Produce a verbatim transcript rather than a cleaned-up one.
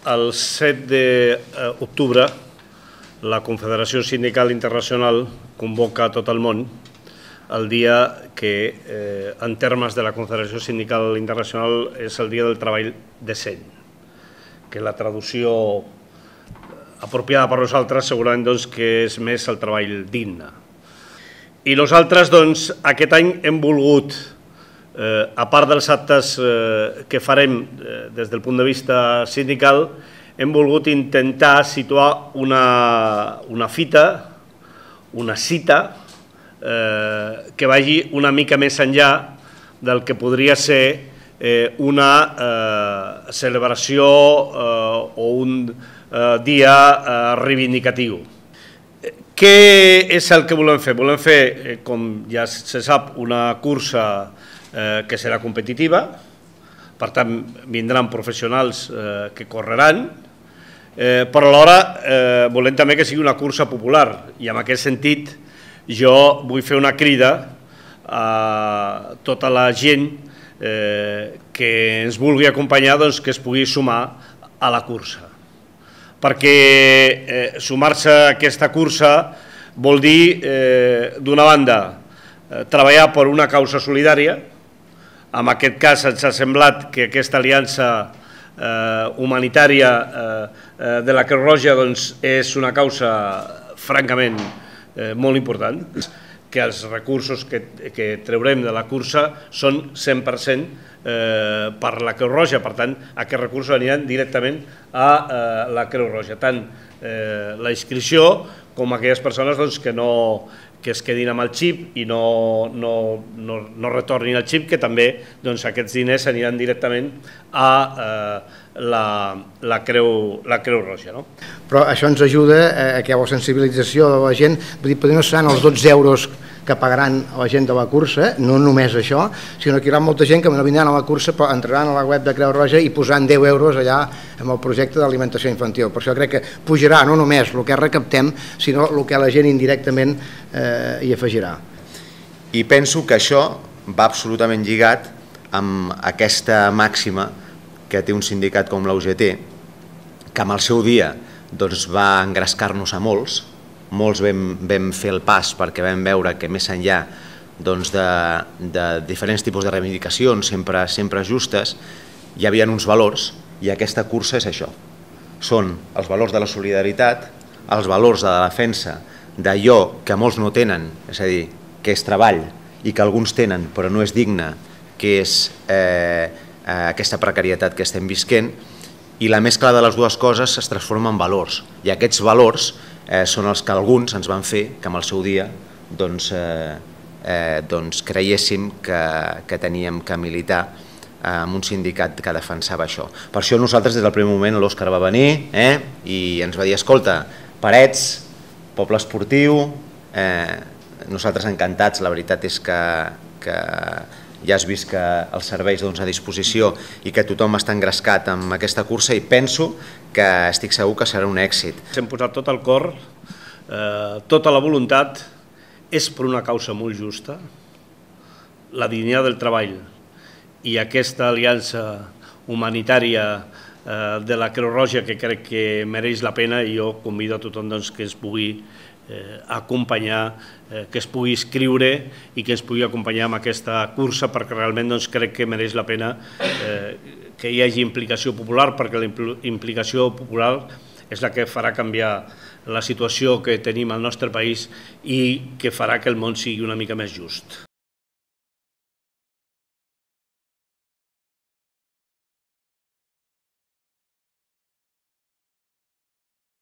El set d'octubre la Confederació Sindical Internacional convoca a tot el món el dia que, eh, en termes de la Confederació Sindical Internacional, és el dia del treball decent, que la traducció apropiada per nosaltres segurament doncs, que és més el treball digne. I nosaltres doncs, aquest any hem volgut, eh, a part dels actes eh, que farem eh, des del punt de vista sindical, hem volgut intentar situar una, una fita, una cita, eh, que vagi una mica més enllà del que podria ser eh, una eh, celebració eh, o un eh, dia eh, reivindicatiu. Què és el que volem fer? Volem fer, eh, com ja se sap, una cursa eh, que serà competitiva, per tant vindran professionals eh, que correran, Eh, però alhora eh, volem també que sigui una cursa popular i en aquest sentit jo vull fer una crida a tota la gent eh, que ens vulgui acompanyar, doncs, que es pugui sumar a la cursa, perquè eh, sumar-se a aquesta cursa vol dir, eh, d'una banda, eh, treballar per una causa solidària. En aquest cas ens ha semblat que aquesta aliança Eh, humanitària eh, de la Creu Roja doncs, és una causa francament eh, molt important, que els recursos que, que treurem de la cursa són cent per cent eh, per la Creu Roja, per tant aquests recursos aniran directament a eh, la Creu Roja, tant eh, la inscripció com aquelles persones doncs, que no que es quedin amb el xip i no, no, no, no retornin el xip, que també doncs, aquests diners aniran directament a eh, la, la, Creu, la Creu Roja. No? Però això ens ajuda a que hi ha la sensibilització de la gent, vull dir, potser no seran els dotze euros que pagaran a la gent de la cursa, no només això, sinó que hi haurà molta gent que no vindran a la cursa però entraran a la web de Creu Roja i posaran deu euros allà amb el projecte d'alimentació infantil. Per això crec que pujarà no només el que recaptem, sinó el que la gent indirectament eh, hi afegirà. I penso que això va absolutament lligat amb aquesta màxima que té un sindicat com la U G T, que amb el seu dia doncs, va engrescar-nos a molts, molts vam, vam fer el pas perquè vam veure que més enllà doncs, de, de diferents tipus de reivindicacions, sempre, sempre justes, hi havia uns valors i aquesta cursa és això. Són els valors de la solidaritat, els valors de la defensa d'allò que molts no tenen, és a dir, que és treball i que alguns tenen però no és digne, que és eh, aquesta precarietat que estem visquent, i la mescla de les dues coses es transforma en valors i aquests valors Eh, són els que alguns ens van fer que amb el seu dia doncs, eh, eh, doncs creiéssim que, que teníem que militar eh, amb un sindicat que defensava això. Per això nosaltres des del primer moment l'Òscar va venir eh, i ens va dir, escolta, Parets, poble esportiu, eh, nosaltres encantats, la veritat és que, que ja has vist que els serveis doncs, a disposició i que tothom està engrescat amb aquesta cursa i penso que estic segur que serà un èxit. Hem posat tot el cor, eh, tota la voluntat, és per una causa molt justa, la dignitat del treball i aquesta aliança humanitària eh, de la Creu Roja que crec que mereix la pena i jo convido a tothom doncs, que es pugui Eh, acompanyar, eh, que es pugui inscriure i que es pugui acompanyar amb aquesta cursa perquè realment doncs, crec que mereix la pena eh, que hi hagi implicació popular perquè la implicació popular és la que farà canviar la situació que tenim al nostre país i que farà que el món sigui una mica més just.